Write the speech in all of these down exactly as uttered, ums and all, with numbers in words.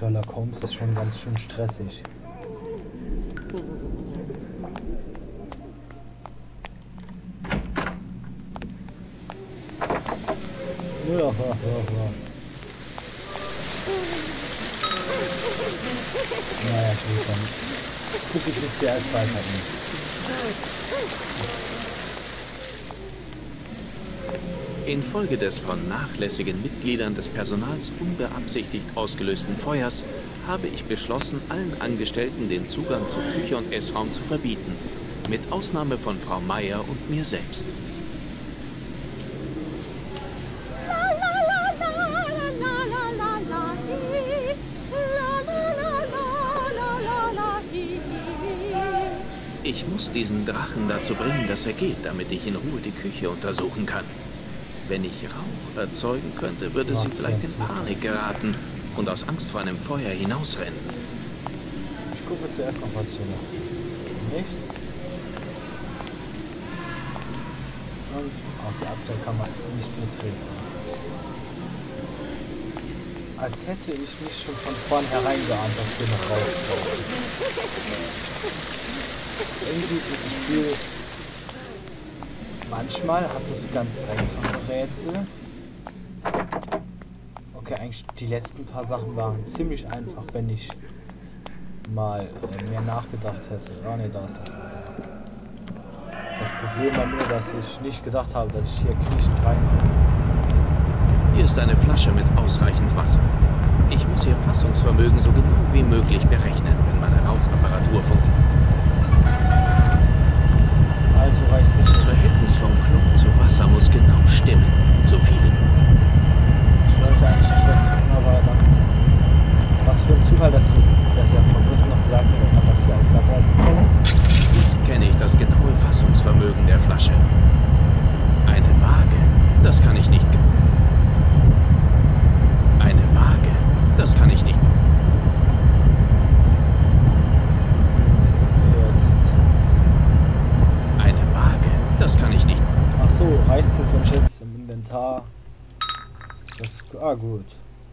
Sherlock Holmes ist schon ganz schön stressig. Ja, ja, ja. Naja, gut, dann gucke ich mich zuerst weiter an. Infolge des von nachlässigen Mitgliedern des Personals unbeabsichtigt ausgelösten Feuers habe ich beschlossen, allen Angestellten den Zugang zu Küche und Essraum zu verbieten, mit Ausnahme von Frau Meier und mir selbst. Ich muss diesen Drachen dazu bringen, dass er geht, damit ich in Ruhe die Küche untersuchen kann. Wenn ich Rauch erzeugen könnte, würde sie vielleicht in Panik geraten und aus Angst vor einem Feuer hinausrennen. Ich gucke zuerst noch, was hier noch. Nichts. Und auch die Abstellkammer ist nicht betreten. Als hätte ich nicht schon von vornherein geahnt, dass wir noch Rauch brauchen. Irgendwie dieses Spiel, manchmal hat es ganz einfache Rätsel. Okay, eigentlich die letzten paar Sachen waren ziemlich einfach, wenn ich mal äh, mehr nachgedacht hätte. Ah ne, da ist das. Das Problem war nur, dass ich nicht gedacht habe, dass ich hier kriechend reinkomme. Hier ist eine Flasche mit ausreichend Wasser. Ich muss ihr Fassungsvermögen so genau wie möglich berechnen, wenn meine Rauchapparatur funktioniert. Also reicht nicht. Das Verhältnis vom Chlor zu Wasser muss genau stimmen. Zu viele. Ich wollte eigentlich nicht wegdrücken, aber dann. Was für ein Zufall, dass, wir, dass er vor kurzem noch gesagt hat, er kann das hier als Labor benutzen. Jetzt kenne ich das genaue Fassungsvermögen der Flasche. Eine Waage, das kann ich nicht. Eine Waage, das kann ich nicht. Das kann ich nicht. Ach so, reicht es jetzt, wenn ich jetzt im Inventar... Das, ah, gut.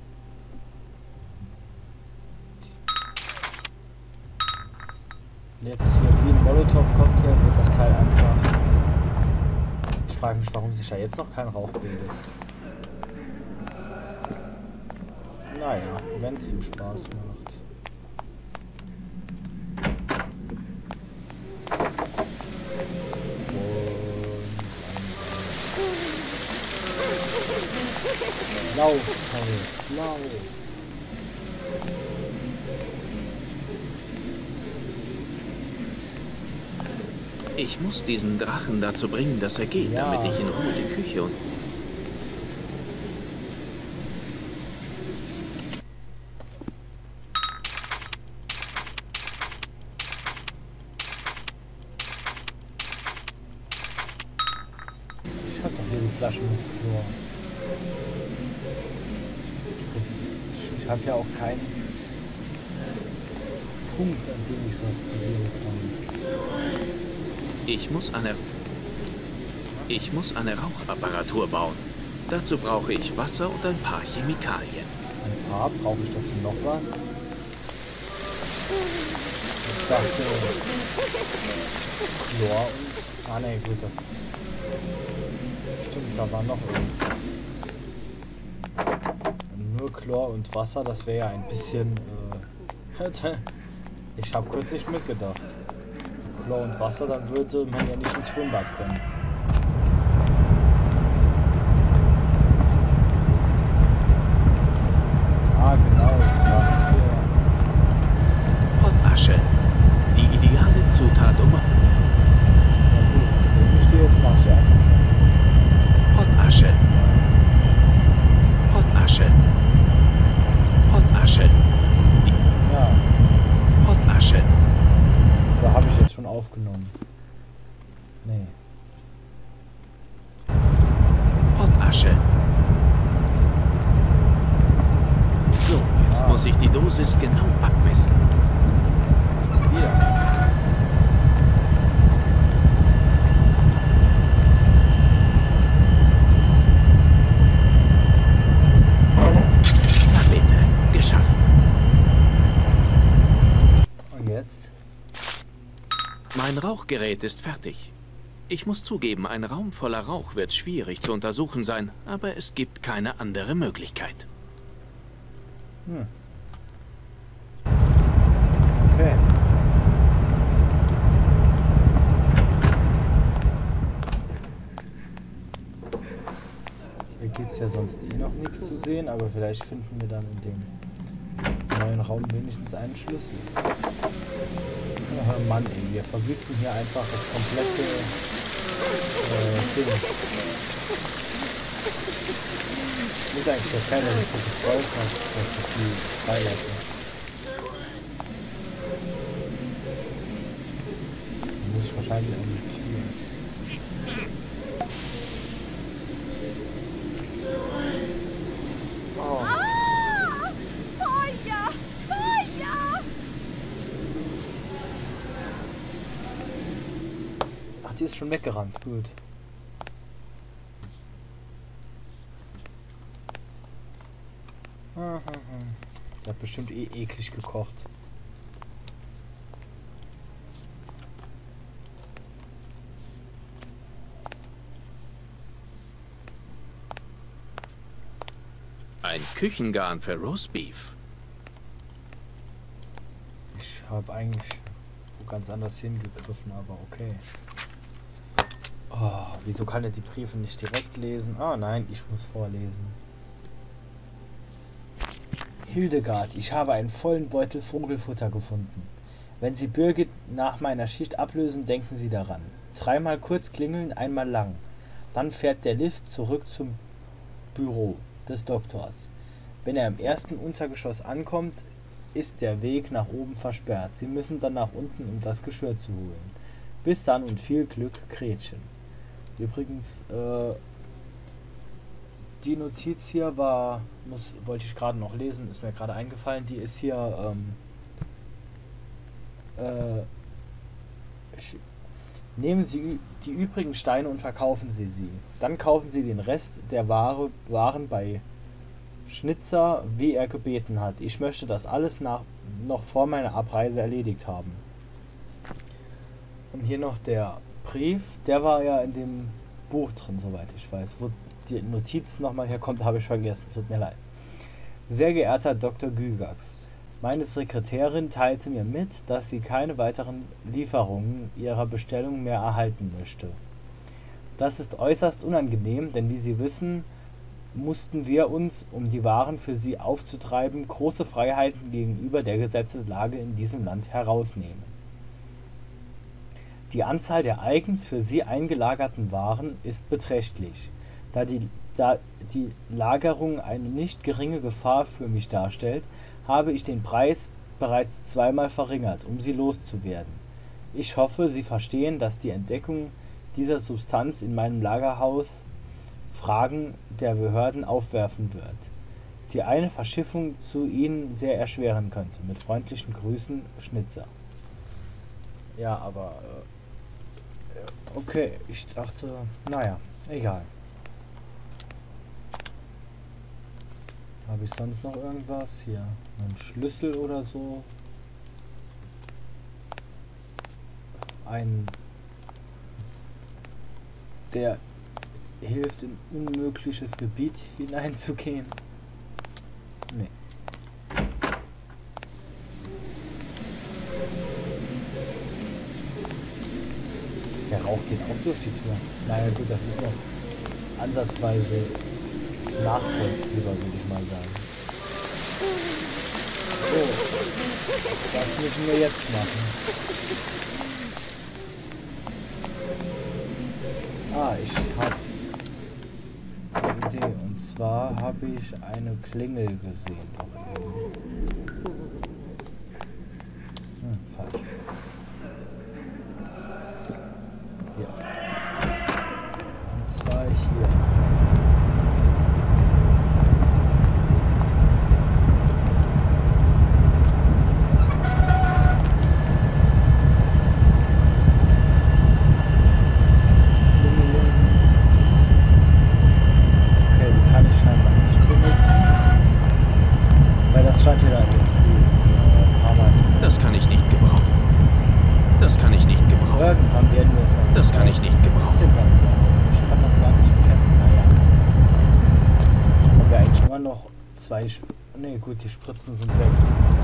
Jetzt hier wie ein Molotow-Cocktail wird das Teil einfach... Ich frage mich, warum sich da jetzt noch kein Rauch bildet. Naja, wenn es ihm Spaß macht. Lauf, Harry, lauf. Ich muss diesen Drachen dazu bringen, dass er geht, Ja. damit ich in Ruhe die Küche und... Ich hab doch hier die Flasche mit Chlor. Ich habe ja auch keinen Punkt, an dem ich was probieren kann. Ich muss eine... Ich muss eine Rauchapparatur bauen. Dazu brauche ich Wasser und ein paar Chemikalien. Ein paar? Brauche ich dazu noch was? Ich dachte... Chlor und... Ah ne, gut, das... Stimmt, da war noch irgendwas. Nur Chlor und Wasser, das wäre ja ein bisschen... Äh, ich habe kurz nicht mitgedacht. Chlor und Wasser, dann würde man ja nicht ins Schwimmbad können. Ah, genau, das war hier. Pottasche. Die ideale Zutat, um... Na gut, wenn ich dir jetzt mache ich dir einfach schon. Pottasche. Pottasche. Pottasche. Ja, Pottasche. da habe ich jetzt schon aufgenommen. Nee. Pottasche. So, jetzt Ah. muss ich die Dosis genau abmessen. Schon wieder. Na bitte, geschafft. Mein Rauchgerät ist fertig. Ich muss zugeben, ein Raum voller Rauch wird schwierig zu untersuchen sein, aber es gibt keine andere Möglichkeit. Hm. Okay. Hier gibt es ja sonst eh noch nichts zu sehen, aber vielleicht finden wir dann in dem neuen Raum wenigstens einen Schlüssel. Oh Mann, ey, wir verwüsten hier einfach das komplette äh, Ding. Ich muss eigentlich ja keiner, der sich so gefreut hat, dass ich die freilasse. Dann muss ich wahrscheinlich an die Tür. Oh. Ah! Feuer! Feuer! Ach, die ist schon weggerannt. Gut. Der hat bestimmt eh eklig gekocht. Ein Küchengarn für Roastbeef. Ich habe eigentlich wo ganz anders hingegriffen, aber okay. Oh, wieso kann er die Briefe nicht direkt lesen? Ah nein, ich muss vorlesen. Hildegard, ich habe einen vollen Beutel Vogelfutter gefunden. Wenn Sie Birgit nach meiner Schicht ablösen, denken Sie daran. Dreimal kurz klingeln, einmal lang. Dann fährt der Lift zurück zum Büro des Doktors. Wenn er im ersten Untergeschoss ankommt, ist der Weg nach oben versperrt. Sie müssen dann nach unten, um das Geschirr zu holen. Bis dann und viel Glück, Gretchen. Übrigens, äh, die Notiz hier war, muss, wollte ich gerade noch lesen, ist mir gerade eingefallen, die ist hier, ähm, äh, nehmen Sie die übrigen Steine und verkaufen Sie sie. Dann kaufen Sie den Rest der Ware, Waren bei Schnitzer, wie er gebeten hat. Ich möchte das alles nach, noch vor meiner Abreise erledigt haben. Und hier noch der Brief, der war ja in dem Buch drin, soweit ich weiß. Wo die Notiz nochmal herkommt, habe ich vergessen. Tut mir leid. Sehr geehrter Doktor Gygax, meine Sekretärin teilte mir mit, dass sie keine weiteren Lieferungen ihrer Bestellung mehr erhalten möchte. Das ist äußerst unangenehm, denn wie Sie wissen, mussten wir uns, um die Waren für sie aufzutreiben, große Freiheiten gegenüber der Gesetzeslage in diesem Land herausnehmen. Die Anzahl der eigens für sie eingelagerten Waren ist beträchtlich. Da die, da die Lagerung eine nicht geringe Gefahr für mich darstellt, habe ich den Preis bereits zweimal verringert, um sie loszuwerden. Ich hoffe, Sie verstehen, dass die Entdeckung dieser Substanz in meinem Lagerhaus Fragen der Behörden aufwerfen wird, die eine Verschiffung zu Ihnen sehr erschweren könnte. Mit freundlichen Grüßen, Schnitzer. Ja, aber äh, okay, ich dachte, naja, egal. Habe ich sonst noch irgendwas? Hier, ein Schlüssel oder so? Ein... Der hilft, in unmögliches Gebiet hineinzugehen? Nee. Der Rauch geht auch durch die Tür. Naja gut, das ist noch ansatzweise nachvollziehbar, würde ich mal sagen. So, was müssen wir jetzt machen? Ah, ich habe eine Idee. Und zwar habe ich eine Klingel gesehen. Doch eben. Hm, falsch. Ja. Und zwar hier. Stand hier da in dem Brief. Das kann ich nicht gebrauchen. Das kann ich nicht gebrauchen. Irgendwann werden wir es noch. Das kann ich nicht Was ist gebrauchen. denn da überhaupt? Ich kann das gar nicht erkennen. Naja. Jetzt haben wir eigentlich immer noch zwei. Sch ne, gut, die Spritzen sind weg.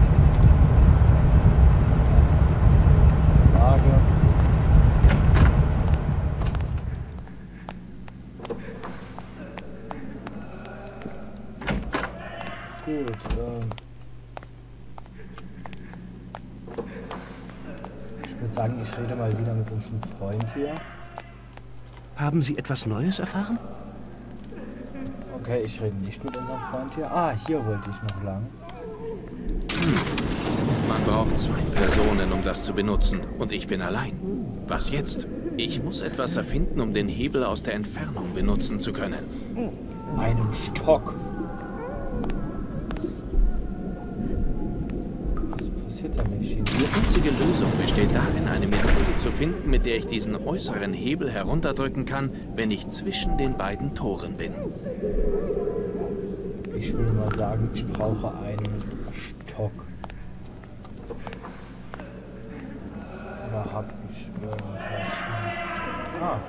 Waage. Gut, ähm. Ich würde sagen, ich rede mal wieder mit unserem Freund hier. Haben Sie etwas Neues erfahren? Okay, ich rede nicht mit unserem Freund hier. Ah, hier wollte ich noch lang. Man braucht zwei Personen, um das zu benutzen. Und ich bin allein. Was jetzt? Ich muss etwas erfinden, um den Hebel aus der Entfernung benutzen zu können. Einen Stock. Was passiert denn nicht hier? Die einzige Lösung besteht darin, eine Methode zu finden, mit der ich diesen äußeren Hebel herunterdrücken kann, wenn ich zwischen den beiden Toren bin. Ich würde mal sagen, ich brauche einen Stock. Oder habe ich irgendwas schon? Ah.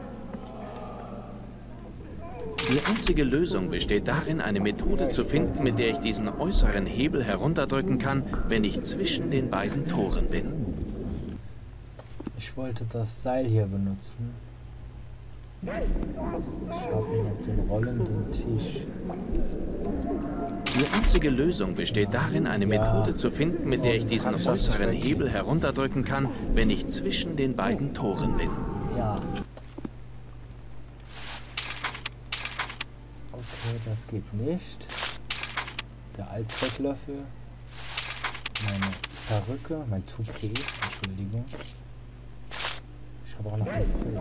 Die einzige Lösung besteht darin, eine Methode zu finden, mit der ich diesen äußeren Hebel herunterdrücken kann, wenn ich zwischen den beiden Toren bin. Ich wollte das Seil hier benutzen. Ich habe hier noch den rollenden Tisch. Die einzige Lösung besteht darin, eine Ja. Methode zu finden, mit der ich diesen Kann ich das äußeren nicht Hebel herunterdrücken kann, wenn ich zwischen den beiden Toren bin. Ja. Okay, das geht nicht. Der Allzwecklöffel. Meine Perücke, mein Toupet, Entschuldigung. Ich habe auch noch eine Brille.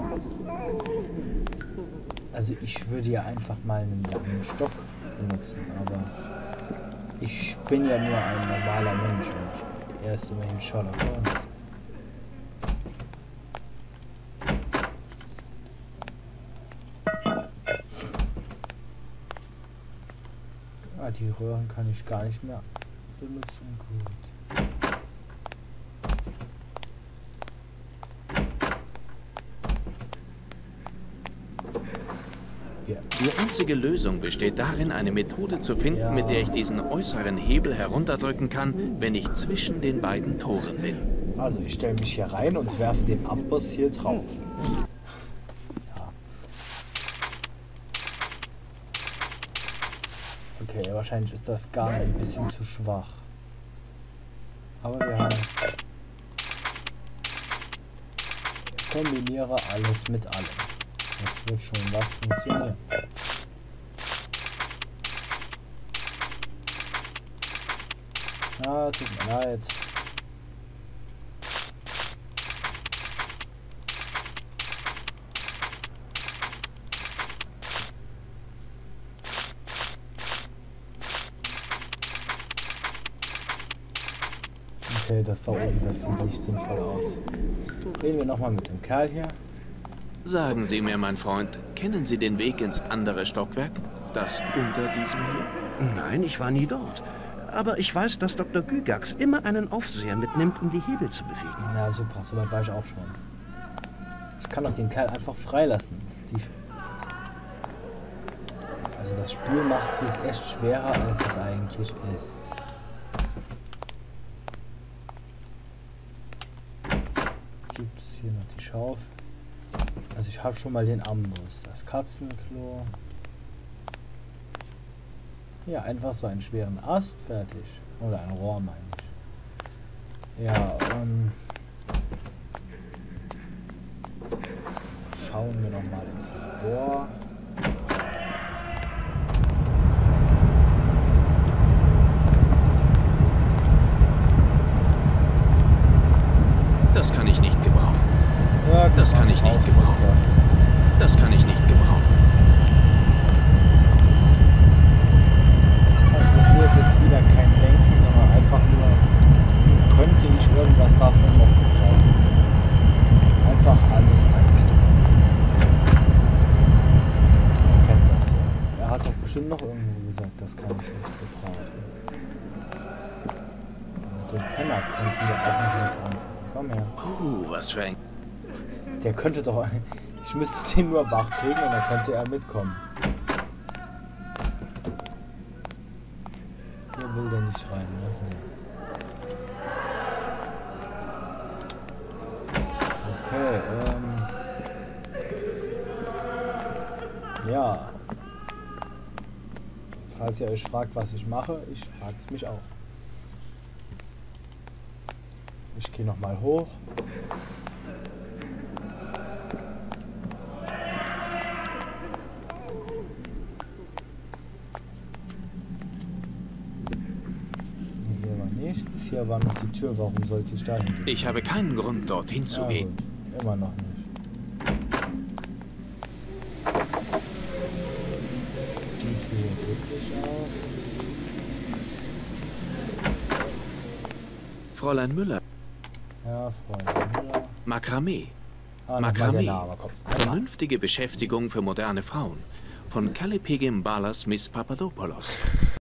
Also ich würde ja einfach mal einen langen Stock benutzen, aber ich bin ja nur ein normaler Mensch und er ist immerhin Sherlock Holmes. Ah, die Röhren kann ich gar nicht mehr benutzen. Gut. Ja. Die einzige Lösung besteht darin, eine Methode zu finden, Ja. mit der ich diesen äußeren Hebel herunterdrücken kann, wenn ich zwischen den beiden Toren bin. Also ich stelle mich hier rein und werfe den Amboss hier drauf. Ja. Okay, wahrscheinlich ist das gar ein bisschen zu schwach. Aber wir haben... Ich kombiniere alles mit allem. Das wird schon was funktionieren. Ah, tut mir leid. Okay, das da oben, das sieht nicht sinnvoll aus. Reden wir nochmal mit dem Kerl hier. Sagen Sie mir, mein Freund, kennen Sie den Weg ins andere Stockwerk? Das unter diesem hier? Nein, ich war nie dort. Aber ich weiß, dass Doktor Gygax immer einen Aufseher mitnimmt, um die Hebel zu bewegen. Ja, super, soweit war ich auch schon. Ich kann doch den Kerl einfach freilassen. Die also das Spiel macht es echt schwerer, als es eigentlich ist. Gibt es hier noch die Schaufel? Also ich habe schon mal den Amboss, das Katzenklo. Ja, einfach so einen schweren Ast, fertig. Oder ein Rohr, meine ich. Ja, ähm... schauen wir noch mal ins Labor. Das kann ich nicht gebrauchen. Ja, Das kann ich nicht gebrauchen. Das kann ich nicht gebrauchen. Also das hier ist jetzt wieder kein Denken, sondern einfach nur, könnte ich irgendwas davon noch gebrauchen. Einfach alles anklicken. Er kennt das ja. Er hat doch bestimmt noch irgendwo gesagt, das kann ich nicht gebrauchen. Mit dem Penner konnten wir auch noch nichts anfangen. Komm her. Uh, was für ein... Der könnte doch... Ich müsste den nur wach kriegen und dann könnte er mitkommen. Hier will der nicht rein, ne? Okay, ähm... ja. Falls ihr euch fragt, was ich mache, ich frage es mich auch. Ich gehe nochmal hoch. Hier war nichts. Hier war noch die Tür. Warum sollte ich da hingehen? Ich habe keinen Grund, dorthin zu Ja, gehen. gut. Immer noch nicht. Die Tür geht nicht auf. Fräulein Müller. Ja, Freunde. Ja. Makramee. Ah, nochmal der Makramee. Name, komm. Vernünftige Beschäftigung für moderne Frauen. Von Kalepegim Balas Miss Papadopoulos.